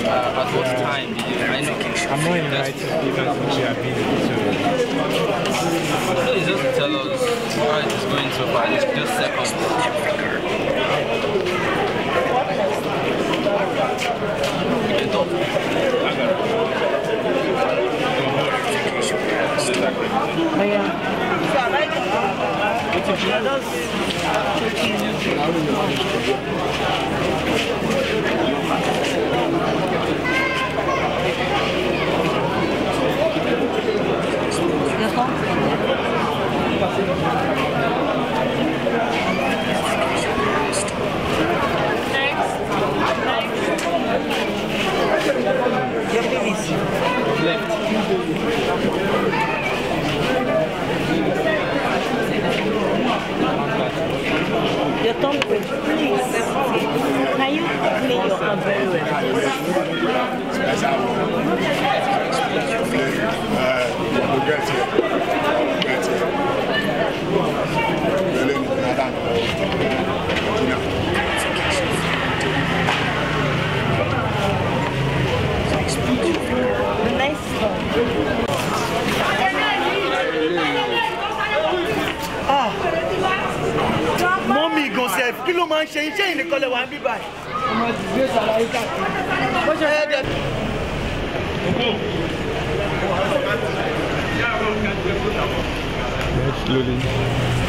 At what time did you? I know. I'm not invited to events which you have been to. Please just tell us how it is going so far. It's just seconds. You can talk. Oh yeah. Your tongue, please. Can you clean your hand very well? Nice one. Mommy go sef, kí ló máa ń ṣe iṣẹ́ ìnìkanlẹ̀ wà ń bí báyìí. Ọmọ ìdílé ṣàlàyé káàkiri. Bó ṣe ẹ́ dẹ̀. Slowly.